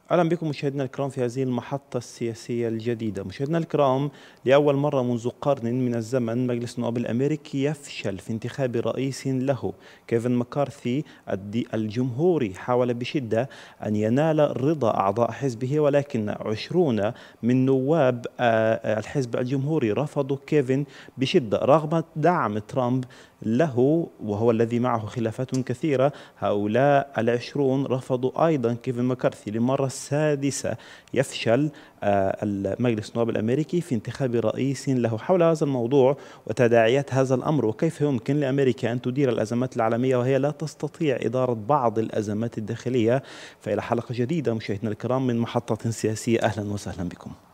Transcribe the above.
أهلا بكم مشاهدينا الكرام في هذه المحطة السياسية الجديدة. مشاهدينا الكرام، لأول مرة منذ قرن من الزمن مجلس النواب الأمريكي يفشل في انتخاب رئيس له. كيفن مكارثي الجمهوري حاول بشدة أن ينال رضا أعضاء حزبه، ولكن 20 من نواب الحزب الجمهوري رفضوا كيفن بشدة رغم دعم ترامب له، وهو الذي معه خلافات كثيرة. هؤلاء 20 رفضوا أيضا كيفن مكارثي. للمرة السادسة يفشل المجلس النواب الأمريكي في انتخاب رئيس له. حول هذا الموضوع وتداعيات هذا الأمر، وكيف يمكن لأمريكا أن تدير الأزمات العالمية وهي لا تستطيع إدارة بعض الأزمات الداخلية، فإلى حلقة جديدة مشاهدينا الكرام من محطة سياسية. أهلا وسهلا بكم.